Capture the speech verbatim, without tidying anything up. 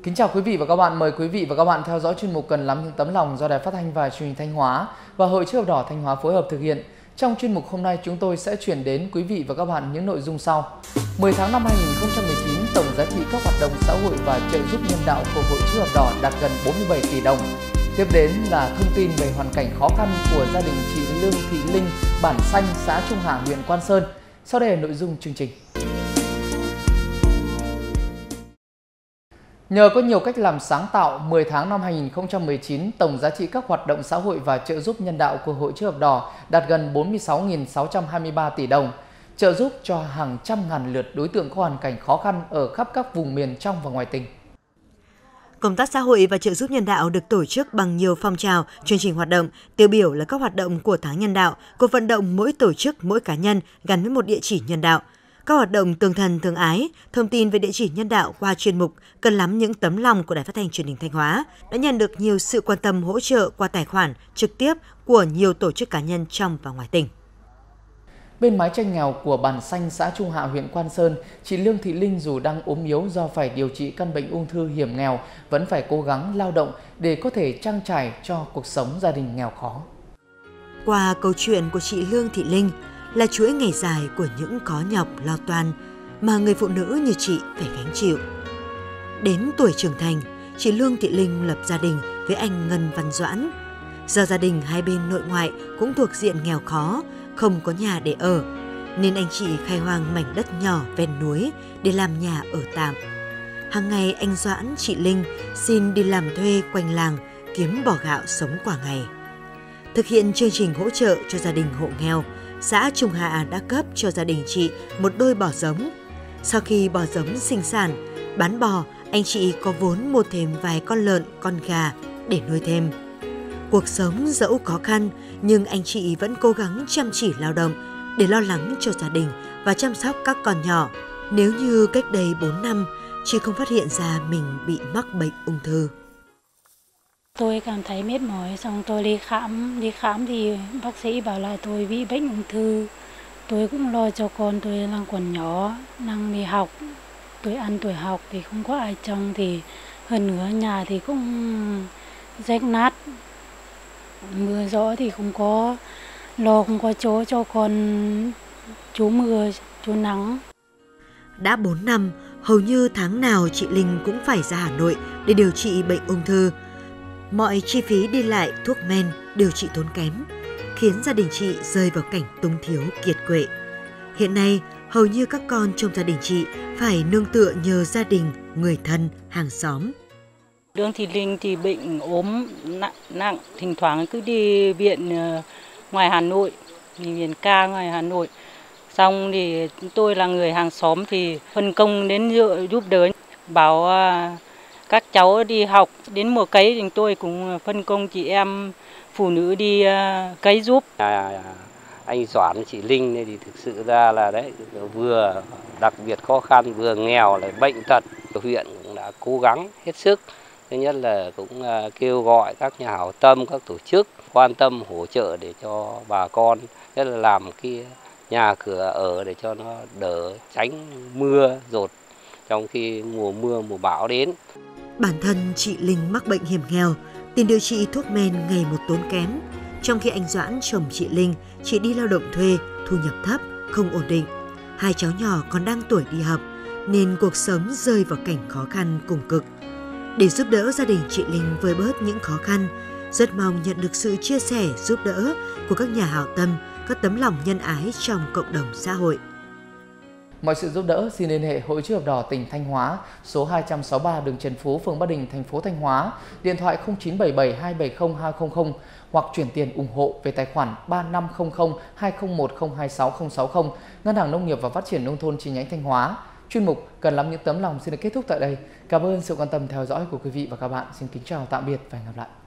Kính chào quý vị và các bạn, mời quý vị và các bạn theo dõi chuyên mục Cần lắm những tấm lòng do Đài Phát thanh và Truyền hình Thanh Hóa và Hội Chữ thập đỏ Thanh Hóa phối hợp thực hiện. Trong chuyên mục hôm nay, chúng tôi sẽ chuyển đến quý vị và các bạn những nội dung sau. mười tháng năm hai nghìn không trăm mười chín, tổng giá trị các hoạt động xã hội và trợ giúp nhân đạo của Hội Chữ thập đỏ đạt gần bốn mươi bảy tỷ đồng. Tiếp đến là thông tin về hoàn cảnh khó khăn của gia đình chị Lương Thị Linh, bản Xanh, xã Trung Hà, huyện Quan Sơn. Sau đây là nội dung chương trình. Nhờ có nhiều cách làm sáng tạo, mười tháng năm hai nghìn không trăm mười chín, tổng giá trị các hoạt động xã hội và trợ giúp nhân đạo của Hội Chữ thập đỏ đạt gần bốn mươi sáu nghìn sáu trăm hai mươi ba tỷ đồng, trợ giúp cho hàng trăm ngàn lượt đối tượng có hoàn cảnh khó khăn ở khắp các vùng miền trong và ngoài tỉnh. Công tác xã hội và trợ giúp nhân đạo được tổ chức bằng nhiều phong trào, chương trình hoạt động, tiêu biểu là các hoạt động của tháng nhân đạo, cuộc vận động mỗi tổ chức, mỗi cá nhân gắn với một địa chỉ nhân đạo. Các hoạt động tương thân tương ái, thông tin về địa chỉ nhân đạo qua chuyên mục Cần lắm những tấm lòng của Đài Phát thanh Truyền hình Thanh Hóa đã nhận được nhiều sự quan tâm hỗ trợ qua tài khoản trực tiếp của nhiều tổ chức cá nhân trong và ngoài tỉnh. Bên mái tranh nghèo của bản Xanh, xã Trung Hạ, huyện Quan Sơn, chị Lương Thị Linh dù đang ốm yếu do phải điều trị căn bệnh ung thư hiểm nghèo, vẫn phải cố gắng lao động để có thể trang trải cho cuộc sống gia đình nghèo khó. Qua câu chuyện của chị Lương Thị Linh là chuỗi ngày dài của những khó nhọc lo toan mà người phụ nữ như chị phải gánh chịu. Đến tuổi trưởng thành, chị Lương Thị Linh lập gia đình với anh Ngân Văn Doãn. Do gia đình hai bên nội ngoại cũng thuộc diện nghèo khó, không có nhà để ở, nên anh chị khai hoang mảnh đất nhỏ ven núi để làm nhà ở tạm. Hàng ngày anh Doãn, chị Linh xin đi làm thuê quanh làng kiếm bò gạo sống qua ngày. Thực hiện chương trình hỗ trợ cho gia đình hộ nghèo, xã Trung Hạ đã cấp cho gia đình chị một đôi bò giống. Sau khi bò giống sinh sản, bán bò, anh chị có vốn mua thêm vài con lợn, con gà để nuôi thêm. Cuộc sống dẫu khó khăn, nhưng anh chị vẫn cố gắng chăm chỉ lao động để lo lắng cho gia đình và chăm sóc các con nhỏ. Nếu như cách đây bốn năm, chị không phát hiện ra mình bị mắc bệnh ung thư. Tôi cảm thấy mệt mỏi, xong tôi đi khám, đi khám thì bác sĩ bảo là tôi bị bệnh ung thư. Tôi cũng lo cho con tôi đang còn nhỏ, đang đi học, tôi ăn tuổi học thì không có ai trông, thì hơn nữa nhà thì cũng rách nát. Mưa gió thì không có, lo không có chỗ cho con trú mưa, trú nắng. Đã bốn năm, hầu như tháng nào chị Linh cũng phải ra Hà Nội để điều trị bệnh ung thư. Mọi chi phí đi lại, thuốc men, điều trị tốn kém, khiến gia đình chị rơi vào cảnh túng thiếu kiệt quệ. Hiện nay, hầu như các con trong gia đình chị phải nương tựa nhờ gia đình, người thân, hàng xóm. Lương Thị Linh thì bệnh ốm nặng, nặng, thỉnh thoảng cứ đi viện ngoài Hà Nội, đi viện ca ngoài Hà Nội. Xong thì tôi là người hàng xóm thì phân công đến giúp đỡ, bảo các cháu đi học, đến mùa cấy thì tôi cũng phân công chị em phụ nữ đi cấy giúp. À, anh Doãn, chị Linh này thì thực sự ra là đấy, vừa đặc biệt khó khăn, vừa nghèo lại bệnh tật. Huyện cũng đã cố gắng hết sức. Thứ nhất là cũng kêu gọi các nhà hảo tâm, các tổ chức quan tâm hỗ trợ để cho bà con, nhất là làm cái nhà cửa ở để cho nó đỡ tránh mưa dột trong khi mùa mưa, mùa bão đến. Bản thân chị Linh mắc bệnh hiểm nghèo, tiền điều trị thuốc men ngày một tốn kém. Trong khi anh Doãn, chồng chị Linh, chỉ đi lao động thuê, thu nhập thấp, không ổn định. Hai cháu nhỏ còn đang tuổi đi học, nên cuộc sống rơi vào cảnh khó khăn cùng cực. Để giúp đỡ gia đình chị Linh vơi bớt những khó khăn, rất mong nhận được sự chia sẻ, giúp đỡ của các nhà hảo tâm, các tấm lòng nhân ái trong cộng đồng xã hội. Mọi sự giúp đỡ xin liên hệ Hội Chữ thập đỏ tỉnh Thanh Hóa, số hai trăm sáu mươi ba đường Trần Phú, phường Ba Đình, thành phố Thanh Hóa, điện thoại không chín bảy bảy hai bảy không hai không không hoặc chuyển tiền ủng hộ về tài khoản ba năm không không hai không một không hai sáu không sáu không, Ngân hàng Nông nghiệp và Phát triển Nông thôn chi nhánh Thanh Hóa. Chuyên mục Cần lắm những tấm lòng xin được kết thúc tại đây. Cảm ơn sự quan tâm theo dõi của quý vị và các bạn. Xin kính chào tạm biệt và hẹn gặp lại.